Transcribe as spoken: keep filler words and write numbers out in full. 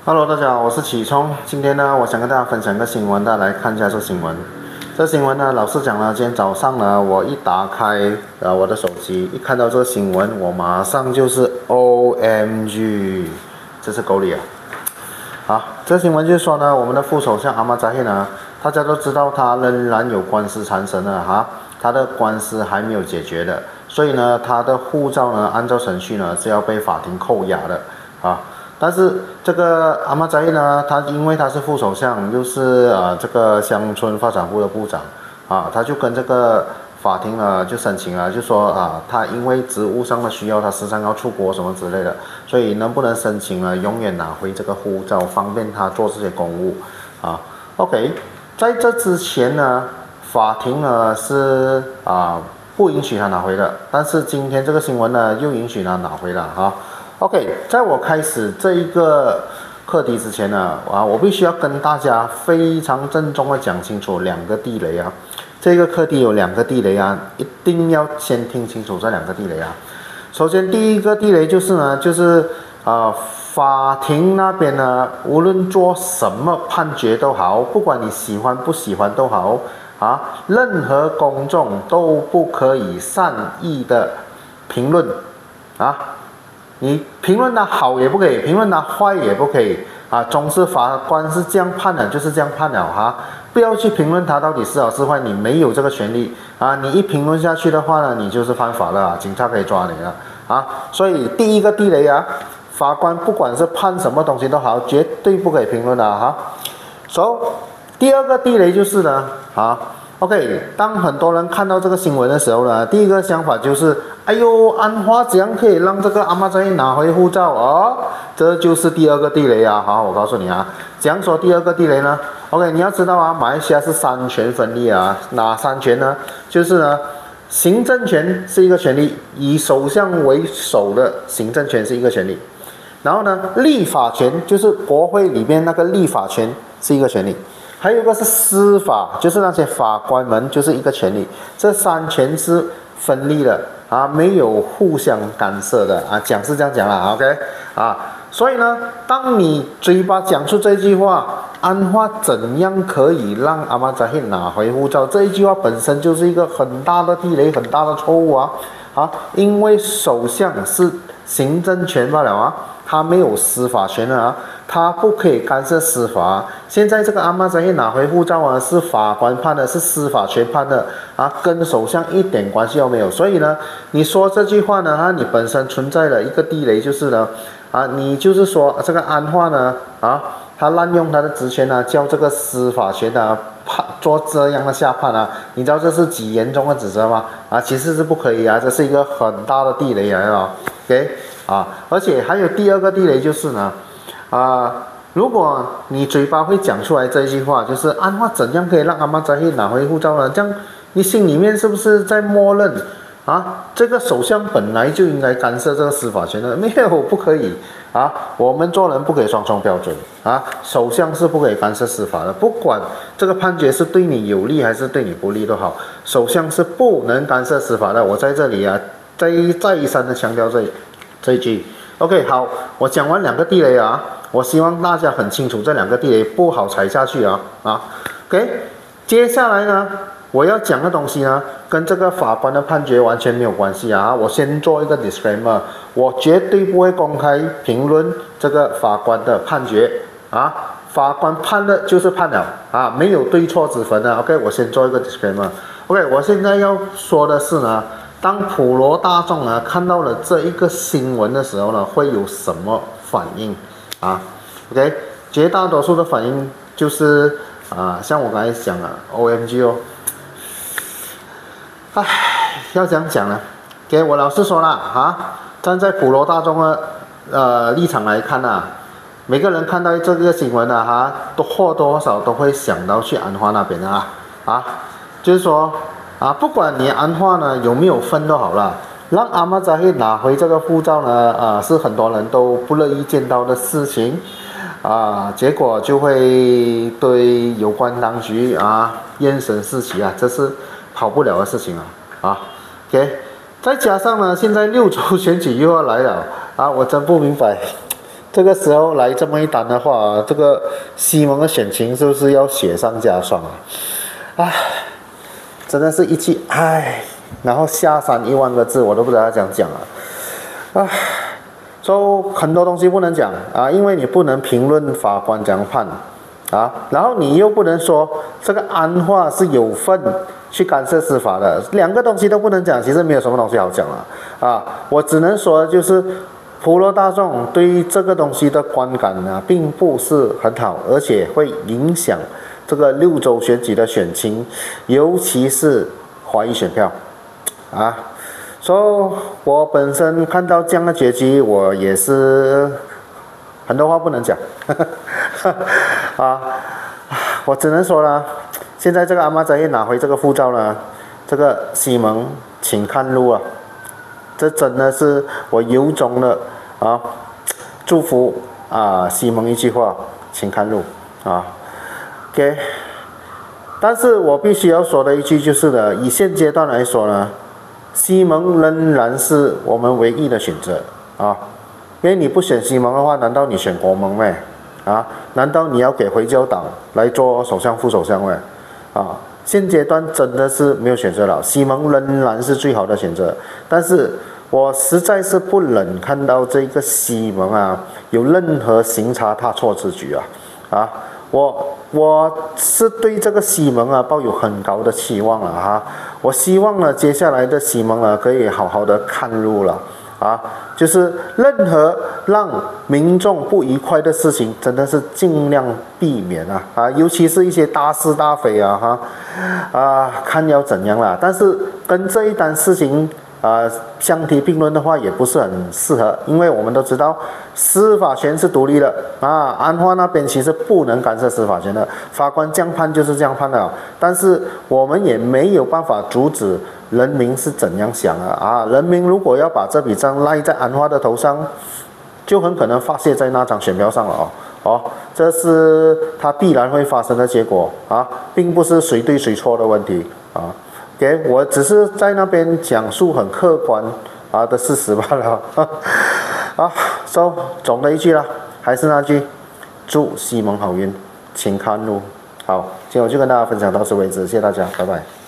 Hello，大家好，我是启聪。今天呢，我想跟大家分享一个新闻，大家来看一下这新闻。这新闻呢，老实讲呢，今天早上呢，我一打开呃我的手机，一看到这个新闻，我马上就是 O M G， 这是狗理啊！好，这新闻就是说呢，我们的副首相阿马扎希呢，大家都知道他仍然有官司缠身的哈，他的官司还没有解决的，所以呢，他的护照呢，按照程序呢是要被法庭扣押的啊。但是这个阿马扎希呢，他因为他是副首相，又是呃这个乡村发展部的部长啊，他就跟这个法庭呢就申请了，就说啊，他因为职务上的需要，他时常要出国什么之类的，所以能不能申请呢，永远拿回这个护照，方便他做这些公务啊 ？OK， 在这之前呢，法庭呢是啊不允许他拿回的，但是今天这个新闻呢又允许他拿回了哈。OK， 在我开始这一个课题之前呢，啊，我必须要跟大家非常郑重的讲清楚两个地雷啊。这个课题有两个地雷啊，一定要先听清楚这两个地雷啊。首先，第一个地雷就是呢，就是啊、呃，法庭那边呢，无论做什么判决都好，不管你喜欢不喜欢都好啊，任何公众都不可以善意的评论啊。你评论它好也不可以，评论它坏也不可以啊！总之法官是这样判的，就是这样判了哈！不要去评论它到底是好是坏，你没有这个权利啊！你一评论下去的话呢，你就是犯法了啊，警察可以抓你了啊！所以第一个地雷啊，法官不管是判什么东西都好，绝对不可以评论的哈。所以第二个地雷就是呢啊。OK， 当很多人看到这个新闻的时候呢，第一个想法就是，哎呦，安华怎样可以让这个阿马扎希拿回护照哦？这就是第二个地雷啊！好，我告诉你啊，怎样说第二个地雷呢 ？OK， 你要知道啊，马来西亚是三权分立啊，哪三权呢？就是呢，行政权是一个权利，以首相为首的行政权是一个权利，然后呢，立法权就是国会里面那个立法权是一个权利。还有一个是司法，就是那些法官们就是一个权利，这三权是分立的啊，没有互相干涉的啊，讲是这样讲啦 ，OK 啊，所以呢，当你嘴巴讲出这句话，安华怎样可以让阿马扎希拿回护照？这一句话本身就是一个很大的地雷，很大的错误啊啊，因为首相是行政权罢了啊，他没有司法权的啊。他不可以干涉司法。现在这个阿马扎希拿回护照啊，是法官判的，是司法权判的啊，跟首相一点关系都没有。所以呢，你说这句话呢，啊，你本身存在的一个地雷就是呢，啊，你就是说这个安华呢，啊，他滥用他的职权呢，叫这个司法权啊判做这样的下判啊，你知道这是几严重的指责吗？啊，其实是不可以啊，这是一个很大的地雷来了 ，OK 啊，而且还有第二个地雷就是呢。啊、呃，如果你嘴巴会讲出来这一句话，就是安华怎样可以让阿马扎希拿回护照呢？这样你心里面是不是在默认啊？这个首相本来就应该干涉这个司法权的，没有不可以啊！我们做人不可以双重标准啊！首相是不可以干涉司法的，不管这个判决是对你有利还是对你不利都好，首相是不能干涉司法的。我在这里啊，再再三的强调这这一句。OK， 好，我讲完两个地雷啊，我希望大家很清楚这两个地雷不好踩下去啊啊 ，OK， 接下来呢，我要讲的东西呢，跟这个法官的判决完全没有关系啊，我先做一个 disclaimer， 我绝对不会公开评论这个法官的判决啊，法官判的就是判了啊，没有对错之分的 ，OK， 我先做一个 disclaimer，OK， 我现在要说的是呢。当普罗大众呢看到了这一个新闻的时候呢，会有什么反应啊 ？OK， 绝大多数的反应就是啊，像我刚才讲了 ，O M G 哦，唉，要怎样讲呢？给我老实说了啊，站在普罗大众的呃立场来看啊，每个人看到这个新闻啊，哈，都或多或少都会想到去安华那边啊啊，就是说。啊，不管你安华呢有没有分都好了，让阿马扎希拿回这个护照呢，啊，是很多人都不乐意见到的事情，啊，结果就会对有关当局啊验审四起啊，这是跑不了的事情啊，啊 ，OK， 再加上呢，现在六州选举又要来了啊，我真不明白这个时候来这么一单的话，这个西蒙的选情是不是要雪上加霜啊？唉，真的是一句唉，然后下山一万个字，我都不知道要怎样讲啊！唉，所以很多东西不能讲啊，因为你不能评论法官怎样判啊，然后你又不能说这个安华是有份去干涉司法的，两个东西都不能讲，其实没有什么东西好讲了啊！我只能说就是。普罗大众对于这个东西的观感呢，并不是很好，而且会影响这个六州选举的选情，尤其是华裔选票，啊，所以我本身看到这样的结局，我也是很多话不能讲，啊，我只能说了，现在这个阿妈仔一拿回这个护照了，这个西蒙请看路啊。这真的是我由衷的啊祝福啊西蒙一句话，请看路啊 ，OK。但是我必须要说的一句就是呢，以现阶段来说呢，西蒙仍然是我们唯一的选择啊。因为你不选西蒙的话，难道你选国盟咩？啊？难道你要给回教党来做首相、副首相咩？啊？现阶段真的是没有选择了，西蒙仍然是最好的选择，但是我实在是不忍看到这个西蒙啊有任何行差踏错之举啊啊！我我是对这个西蒙啊抱有很高的期望了哈、啊，我希望呢接下来的西蒙呢可以好好的看路了。啊，就是任何让民众不愉快的事情，真的是尽量避免啊啊，尤其是一些大是大非啊哈啊，看要怎样啦。但是跟这一单事情啊相提并论的话，也不是很适合，因为我们都知道司法权是独立的啊，安华那边其实不能干涉司法权的，法官这样判就是这样判的，但是我们也没有办法阻止。人民是怎样想啊？啊，人民如果要把这笔账赖在安华的头上，就很可能发泄在那张选票上了哦。哦，这是他必然会发生的结果啊，并不是谁对谁错的问题啊。OK， 我只是在那边讲述很客观啊的事实罢了。啊， so 总的一句啦，还是那句，祝西蒙好运，请看路。好，今天我就跟大家分享到此为止，谢谢大家，拜拜。